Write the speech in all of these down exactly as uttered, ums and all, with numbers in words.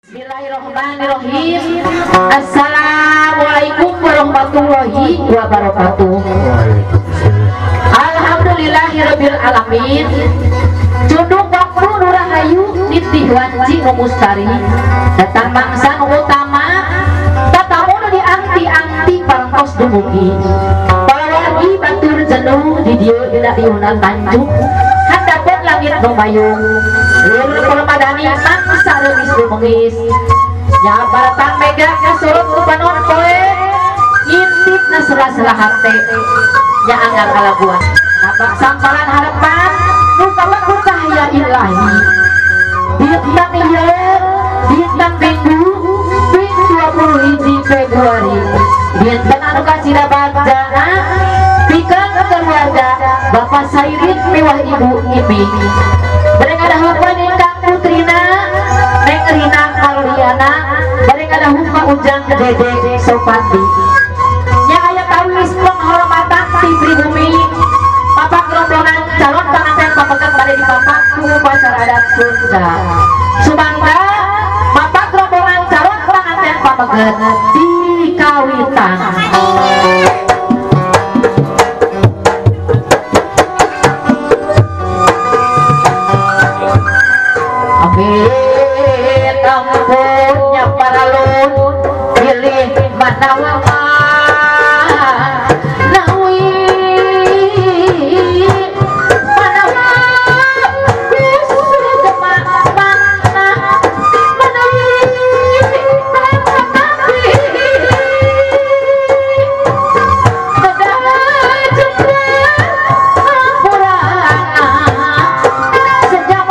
Bismillahirrahmanirrahim. Assalamualaikum warahmatullahi wabarakatuh. Alhamdulillahirabbil alamin. Cunduk waktu nurahayu nitih wanci mustari. Datang mangsa utama tatamu diangti-angti parangtos dumugi. Para wargi batur jenuh di dieu dina diunan Tanjung. Handapun langit numayung. Lur permadani mangsa remis lumengis. Nya baratan mega kasurut ku panon poe. Intip na sela-sela hate. Nya anggar kalabuan. Nabak samparan harapan nu kawaku cahaya ilahi. Bintang ieu bintang minggu minggu dua puluh hiji Februari. Dinten anu kasida bajana pikeun keluarga Bapak Sairin mewah Ibu Imi. Bareng ada harapan Kang Putrina, Neng Rina Marliana, bareng ada Huma Ujang Dede Sopati. Nya aya kawis penghormatan ti pribumi Bapak rombongan calon pengantin pamegat bade di Bapakku pacar adat Sunda. Sumangga Bapak rombongan calon pengantin pamegat di kawitan. Amin ampunnya para lun pilih mana wama nawi mana wama kusur demak mana menawi tapi kedah jembrang purana sejak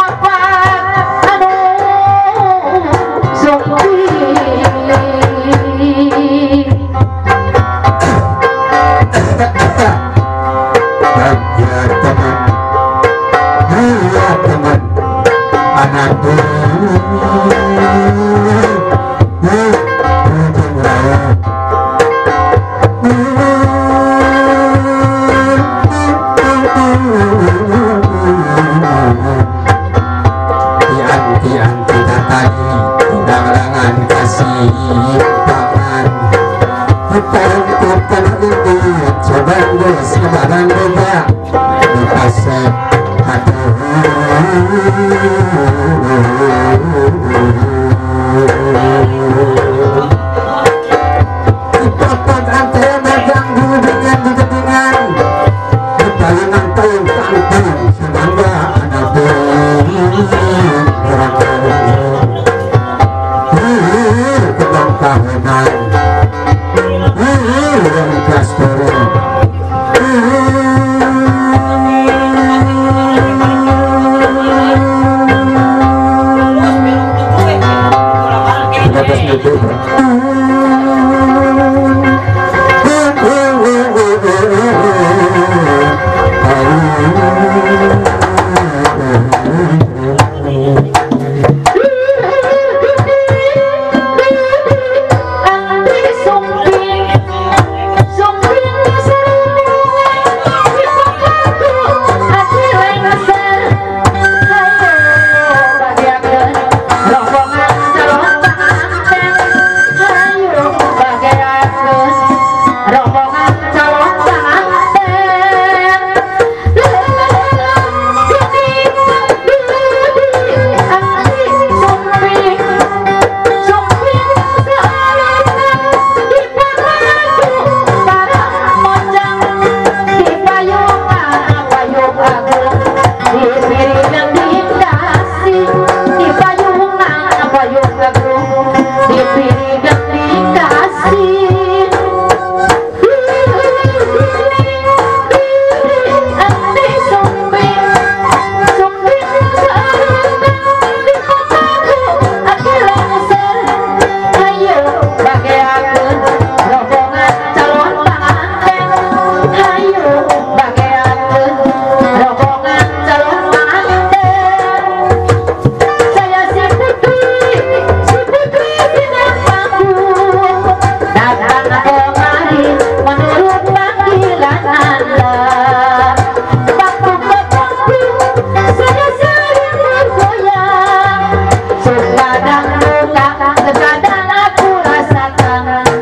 terkadang aku rasakan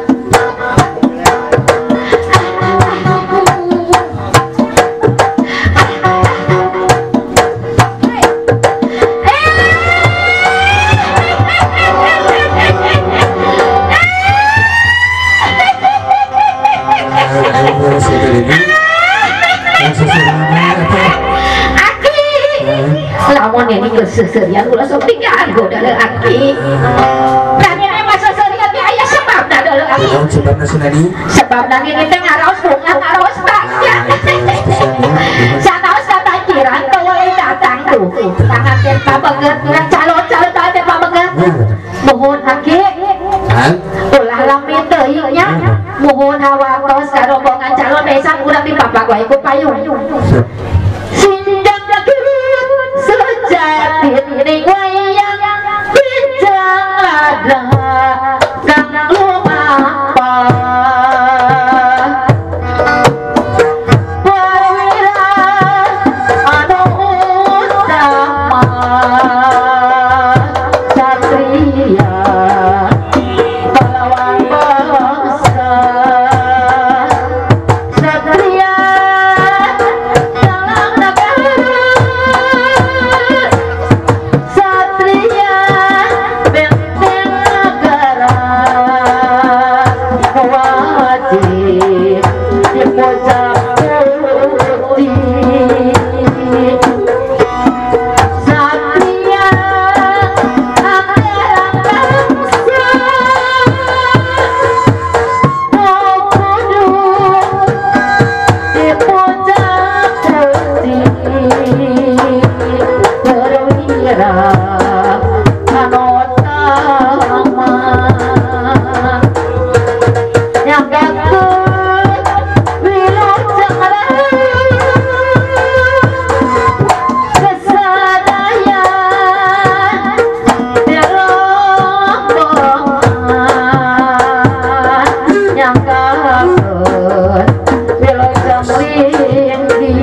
lamun ini geus seserian ulah sok diganggu da leuaki. Berani emang seserian ge aya sebabna da leuaki. Naon sebabna Sunadi? Sebabna ini teh ngaraos bunga ngaraos bagja. Sanaos katakiran teu euy datang tuh. Tangan teh pabeget ngan calon-calon teh pabeget. Mohon haki. Ulah lami teuing nya. Mohon hawatos ka rombongan calon besan urang dipapag wae ku payung. Sindang dakeun sejati ning wayang bijang ada kang lumapa perwira anu utama satria pahlawan bangsa satria dalam negara satria benteng negara wajib dipojok putih satria anggaran bangsa no kudu dipojok putih perwira anu utama nyagakeun wilujeng kesadaya di rombongan nyagakeun wilujeng ringgi.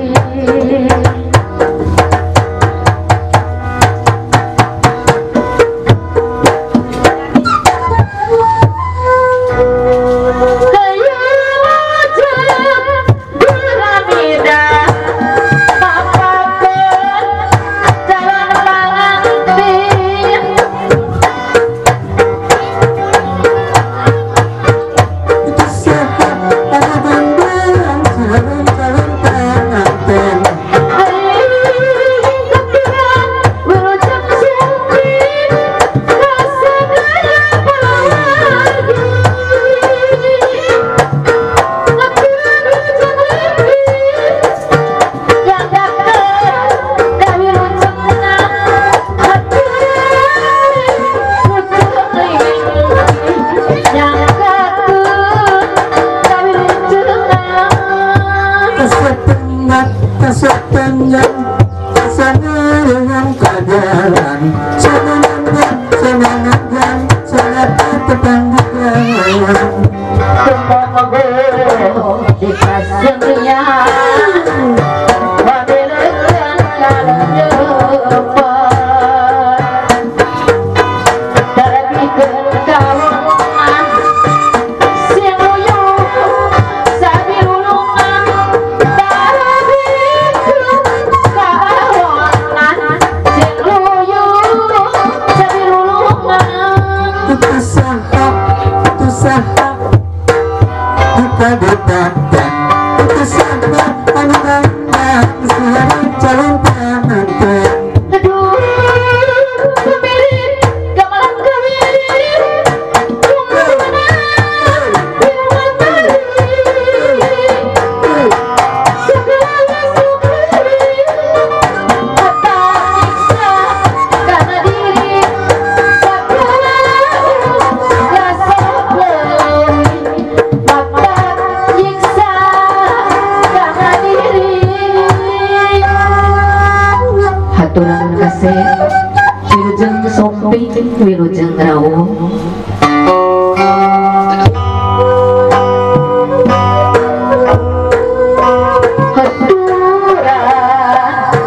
Wilujeng rawuh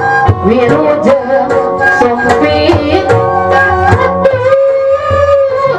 wilujeng sumpit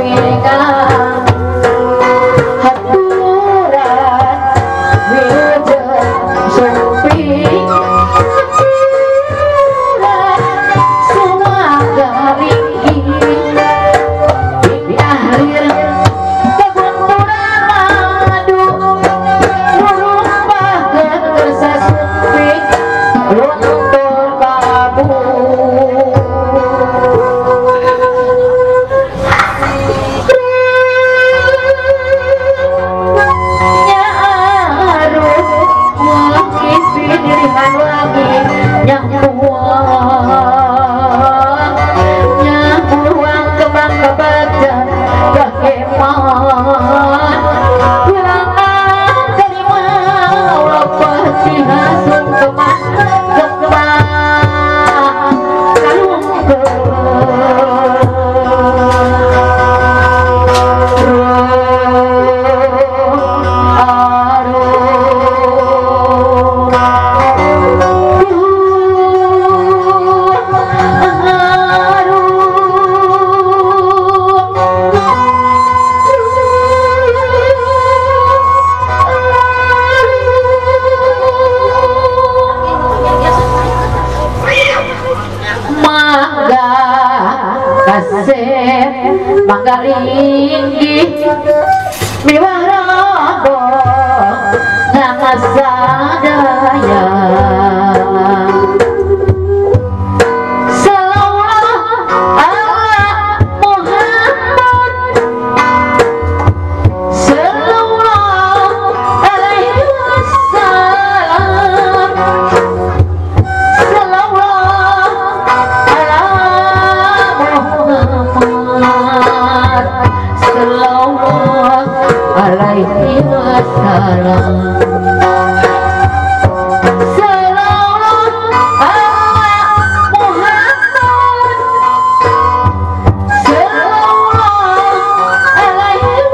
Manggalinggih miwah rabo nama sadaya salawat ala Muhammad sallallahu alaihi wasallam salawat ala Muhammad sallallahu alaihi wasallam salawat ala Muhammad sallallahu alaihi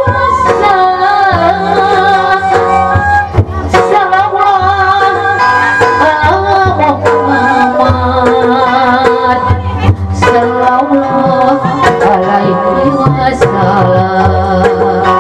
wasallam salawat ala Muhammad sallallahu alaihi wasallam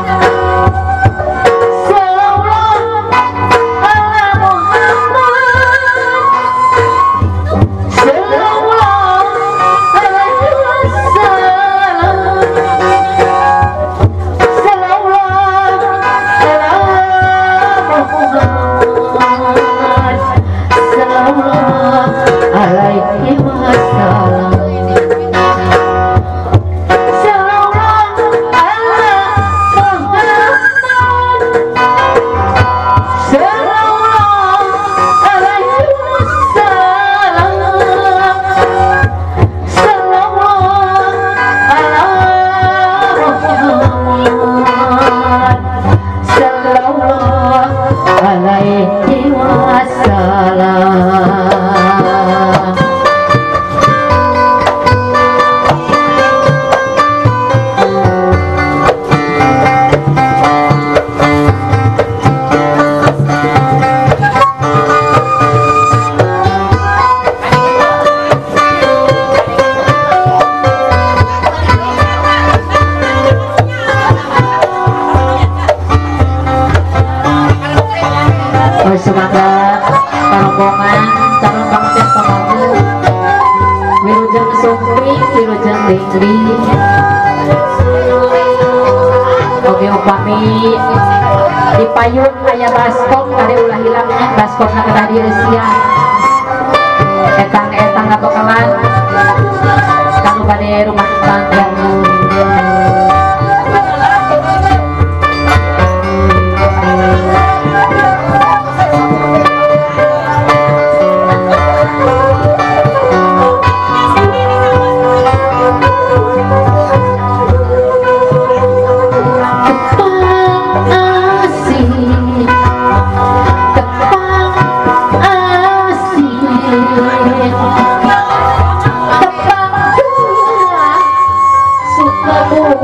semangat rombongan calon pengantin pengantin Wilujeng Sumpi, Wilujeng Dengli. Oke upami di payung aya baskop kali ulah hilangnya baskop nak tadi Rusia etang etang atau kalan kamu pada rumah tangga Suka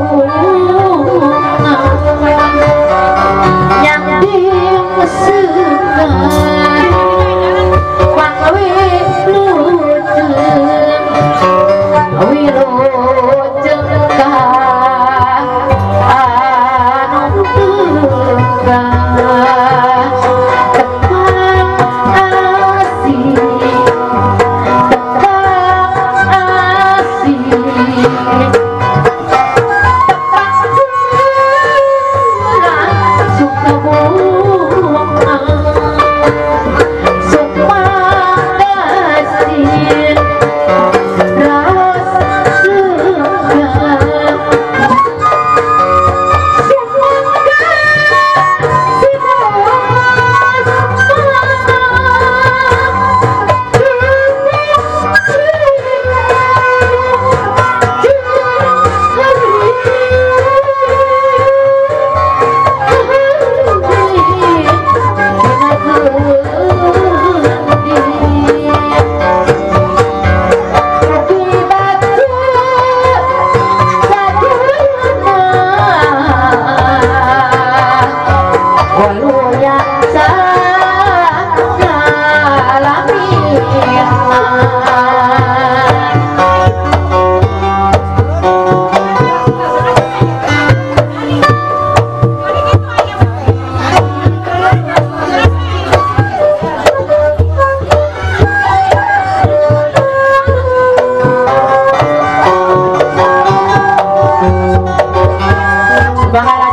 Subhanallah.